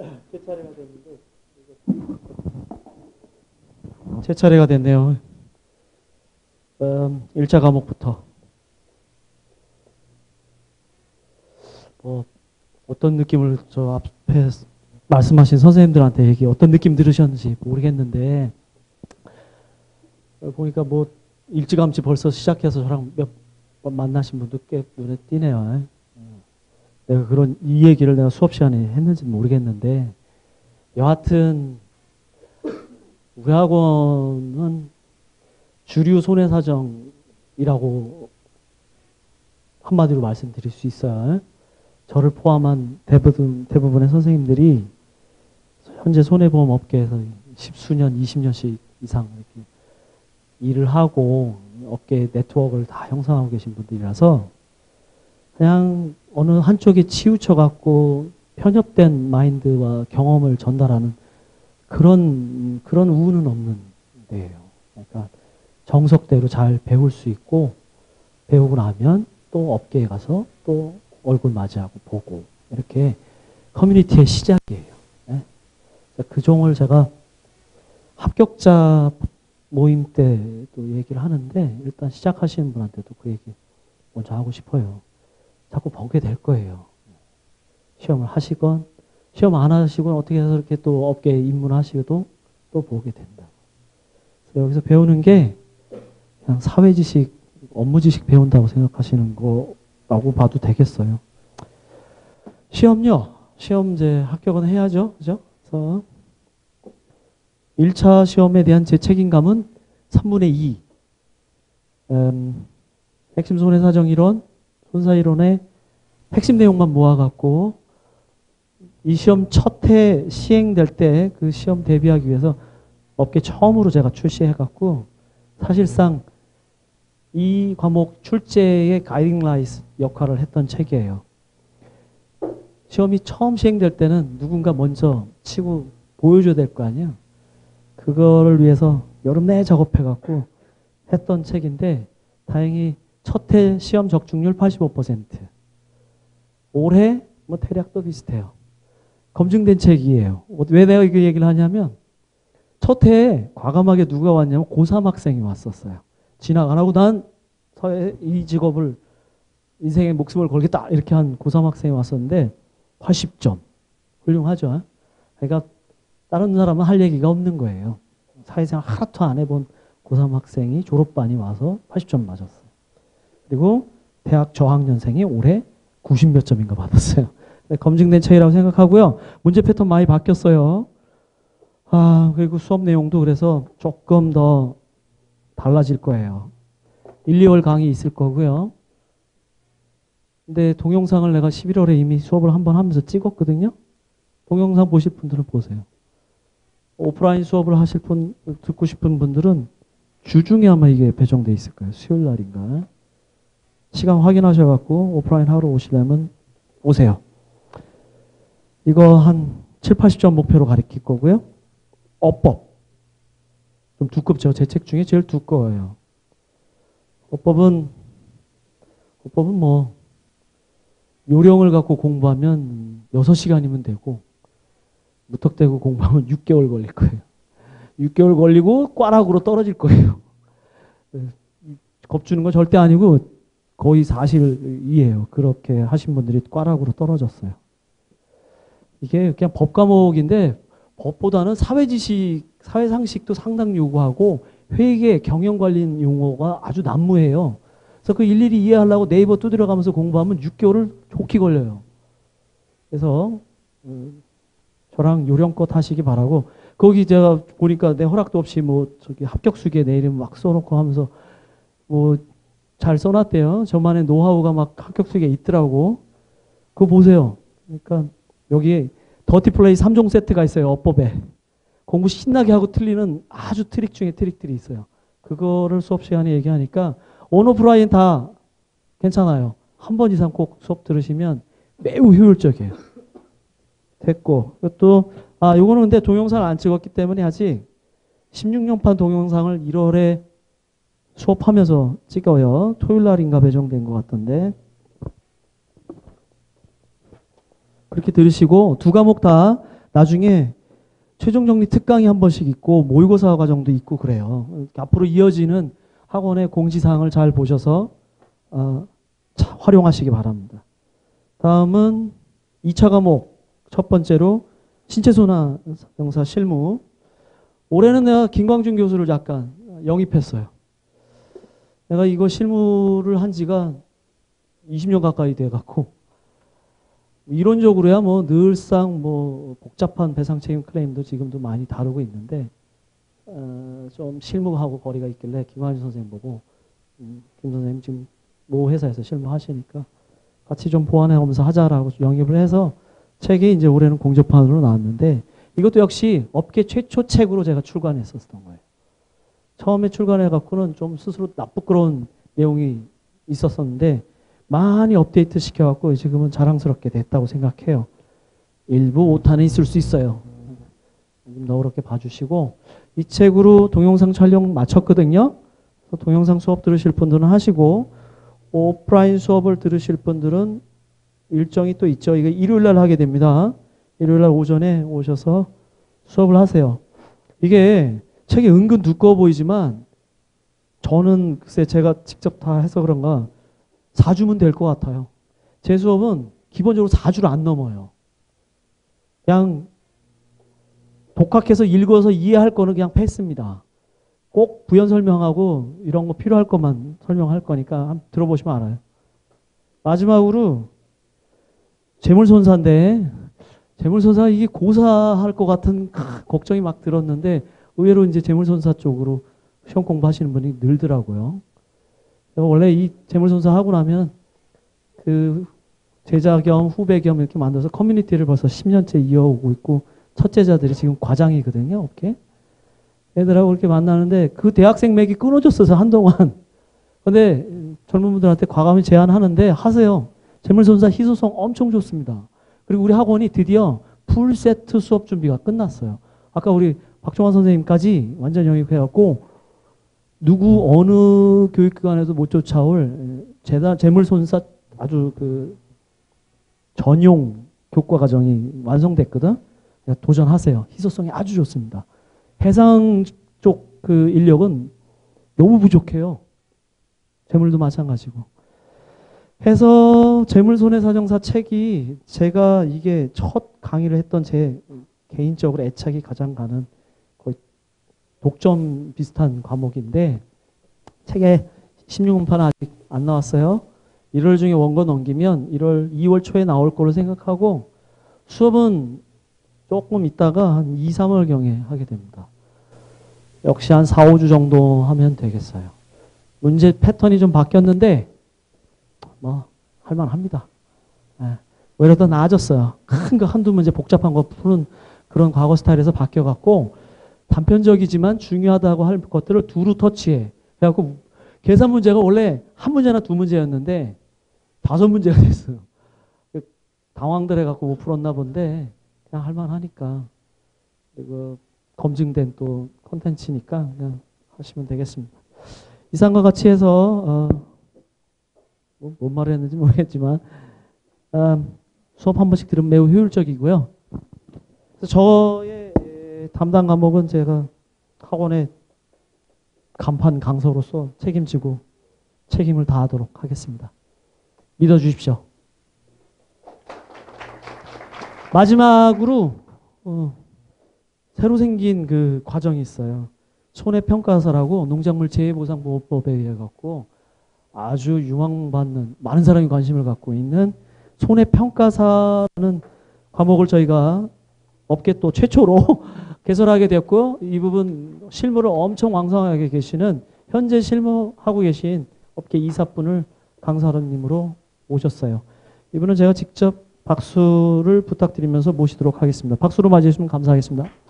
제 차례가 됐는데 제 차례가 됐네요. 1차 과목부터 어떤 느낌을 저 앞에 말씀하신 선생님들한테 얘기 어떤 느낌 들으셨는지 모르겠는데 보니까 뭐 일찌감치 벌써 시작해서 저랑 몇 번 만나신 분도 꽤 눈에 띄네요. 내가 이 얘기를 내가 수업 시간에 했는지 모르겠는데 여하튼 우리 학원은 주류 손해사정이라고 한마디로 말씀드릴 수 있어요. 저를 포함한 대부분의 선생님들이 현재 손해보험 업계에서 10수년, 20년씩 이상 이렇게 일을 하고 업계 네트워크를 다 형성하고 계신 분들이라서 그냥 어느 한쪽에 치우쳐갖고 편협된 마인드와 경험을 전달하는 그런 우는 없는 데예요. 그러니까 정석대로 잘 배울 수 있고 배우고 나면 또 업계에 가서 또 얼굴 맞이하고 보고 이렇게 커뮤니티의 시작이에요. 네? 그 종을 제가 합격자 모임 때도 얘기를 하는데 일단 시작하시는 분한테도 그 얘기 먼저 하고 싶어요. 자꾸 보게 될 거예요. 시험을 하시건 시험 안 하시건 어떻게 해서 이렇게 또 업계에 입문하시고도 또 보게 된다. 그래서 여기서 배우는 게 그냥 사회 지식, 업무 지식 배운다고 생각하시는 거라고 봐도 되겠어요. 시험요. 시험 이제 합격은 해야죠. 그죠? 그래서 1차 시험에 대한 제 책임감은 3분의 2. 핵심 손해사정 이론, 손사 이론의 핵심 내용만 모아갖고 이 시험 첫 해 시행될 때 그 시험 대비하기 위해서 업계 처음으로 제가 출시해갖고 사실상 이 과목 출제의 가이딩 라이트 역할을 했던 책이에요. 시험이 처음 시행될 때는 누군가 먼저 치고 보여줘야 될 거 아니에요. 그거를 위해서 여름 내내 작업해갖고 했던 책인데 다행히 첫 해 시험 적중률 85%. 올해 뭐 대략도 비슷해요. 검증된 책이에요. 왜 내가 이 얘기를 하냐면 첫 해에 과감하게 누가 왔냐면 고3 학생이 왔었어요. 진학 안 하고 난 이 직업을 인생에 목숨을 걸겠다 이렇게 한 고3 학생이 왔었는데 80점. 훌륭하죠. 그러니까 다른 사람은 할 얘기가 없는 거예요. 사회생활 하나도 안 해본 고3 학생이 졸업반이 와서 80점 맞았어요. 그리고 대학 저학년생이 올해 90몇 점인가 받았어요. 검증된 책이라고 생각하고요. 문제 패턴 많이 바뀌었어요. 그리고 수업 내용도 그래서 조금 더 달라질 거예요. 1, 2월 강의 있을 거고요. 근데 동영상을 내가 11월에 이미 수업을 한번 하면서 찍었거든요. 동영상 보실 분들은 보세요. 오프라인 수업을 듣고 싶은 분들은 주중에 아마 이게 배정돼 있을 거예요. 수요일 날인가. 시간 확인하셔갖고 오프라인 하러 오시려면 오세요. 이거 한 7, 80점 목표로 가르칠 거고요. 어법. 좀 두껍죠. 제 책 중에 제일 두꺼워요. 어법은 뭐 요령을 갖고 공부하면 6시간이면 되고 무턱대고 공부하면 6개월 걸릴 거예요. 6개월 걸리고 꽈락으로 떨어질 거예요. 겁주는 건 절대 아니고 거의 사실이에요. 그렇게 하신 분들이 꽈락으로 떨어졌어요. 이게 그냥 법 과목인데 법보다는 사회지식, 사회상식도 상당히 요구하고 회계, 경영관리 용어가 아주 난무해요. 그래서 그 일일이 이해하려고 네이버 두드려가면서 공부하면 6개월을 좋게 걸려요. 그래서 저랑 요령껏 하시기 바라고 거기 제가 보니까 내 허락도 없이 뭐 저기 합격수기에 내 이름 막 써놓고 하면서 뭐 잘 써놨대요. 저만의 노하우가 막 합격수기에 있더라고. 그거 보세요. 그러니까 여기 더티플레이 3종 세트가 있어요. 어법에. 공부 신나게 하고 틀리는 아주 트릭 중에 트릭들이 있어요. 그거를 수업 시간에 얘기하니까 온오프라인 다 괜찮아요. 한 번 이상 꼭 수업 들으시면 매우 효율적이에요. 됐고 이것도 요거는 근데 동영상을 안 찍었기 때문에 아직 16년판 동영상을 1월에 수업하면서 찍어요. 토요일 날인가 배정된 것 같던데 그렇게 들으시고 두 과목 다 나중에 최종 정리 특강이 한 번씩 있고 모의고사 과정도 있고 그래요. 앞으로 이어지는 학원의 공지사항을 잘 보셔서 활용하시기 바랍니다. 다음은 2차 과목 첫 번째로 신체소나 사정사 실무. 올해는 내가 김광준 교수를 약간 영입했어요. 내가 이거 실무를 한 지가 20년 가까이 돼갖고 이론적으로야 뭐 늘상 뭐 복잡한 배상 책임 클레임도 지금도 많이 다루고 있는데 좀 실무하고 거리가 있길래 김광준 선생님 보고 김 선생님 지금 모 회사에서 실무하시니까 같이 좀 보완해가면서 하자라고 영입을 해서 책이 이제 올해는 공저판으로 나왔는데 이것도 역시 업계 최초 책으로 제가 출간했었던 거예요. 처음에 출간해갖고는 좀 스스로 나쁘끄러운 내용이 있었었는데 많이 업데이트 시켜갖고 지금은 자랑스럽게 됐다고 생각해요. 일부 오타는 있을 수 있어요. 좀 너그럽게 봐주시고 이 책으로 동영상 촬영 마쳤거든요. 그래서 동영상 수업 들으실 분들은 하시고 오프라인 수업을 들으실 분들은 일정이 또 있죠. 이게 일요일날 하게 됩니다. 일요일날 오전에 오셔서 수업을 하세요. 이게 책이 은근 두꺼워 보이지만 저는 글쎄 제가 직접 다 해서 그런가 4주면 될 것 같아요. 제 수업은 기본적으로 4주를 안 넘어요. 그냥 독학해서 읽어서 이해할 거는 그냥 패스입니다. 꼭 부연 설명하고 이런 거 필요할 것만 설명할 거니까 한번 들어보시면 알아요. 마지막으로 재물손사인데 재물손사 이게 고사할 것 같은 걱정이 막 들었는데 의외로 이제 재물손사 쪽으로 시험 공부하시는 분이 늘더라고요. 원래 이 재물손사 하고 나면 그 제자 겸 후배 겸 이렇게 만들어서 커뮤니티를 벌써 10년째 이어오고 있고 첫 제자들이 지금 과장이거든요. 업계. 애들하고 그렇게 만나는데 그 대학생 맥이 끊어졌어서 한동안. 근데 젊은 분들한테 과감히 제안하는데 하세요. 재물손사 희소성 엄청 좋습니다. 그리고 우리 학원이 드디어 풀세트 수업 준비가 끝났어요. 아까 우리 박종환 선생님까지 완전 영입해갖고 누구 어느 교육기관에서 못 쫓아올 재물손사 아주 그 전용 교과 과정이 완성됐거든. 도전하세요. 희소성이 아주 좋습니다. 해상 쪽 그 인력은 너무 부족해요. 재물도 마찬가지고. 해서 재물손해사정사 책이 제가 이게 첫 강의를 했던 제 개인적으로 애착이 가장 가는 거의 독점 비슷한 과목인데 책에 16음판은 아직 안 나왔어요. 1월 중에 원고 넘기면 2월 초에 나올 거로 생각하고 수업은 조금 있다가 한 2, 3월경에 하게 됩니다. 역시 한 4, 5주 정도 하면 되겠어요. 문제 패턴이 좀 바뀌었는데 뭐 할만합니다. 오히려 더 나아졌어요. 큰 거 한두 문제 복잡한 거 푸는 그런 과거 스타일에서 바뀌어갖고 단편적이지만 중요하다고 할 것들을 두루 터치해. 그래갖고 계산 문제가 원래 한 문제나 두 문제였는데 5문제가 됐어요. 당황들 해갖고 못 풀었나 본데 그냥 할만하니까. 그리고 검증된 또 콘텐츠니까 그냥 하시면 되겠습니다. 이상과 같이 해서 뭔 말을 했는지 모르겠지만 수업 한 번씩 들으면 매우 효율적이고요. 그래서 저의 담당 과목은 제가 학원의 간판 강사로서 책임지고 책임을 다하도록 하겠습니다. 믿어주십시오. 마지막으로 새로 생긴 그 과정이 있어요. 손해평가사라고 농작물 재해보상보호법에 의해 갖고 아주 유망받는 많은 사람이 관심을 갖고 있는 손해평가사라는 과목을 저희가 업계 또 최초로 개설하게 되었고 이 부분 실무를 엄청 왕성하게 계시는 현재 실무하고 계신 업계 이사분을 강사님으로 모셨어요. 이분은 제가 직접 박수를 부탁드리면서 모시도록 하겠습니다. 박수로 맞이해 주시면 감사하겠습니다.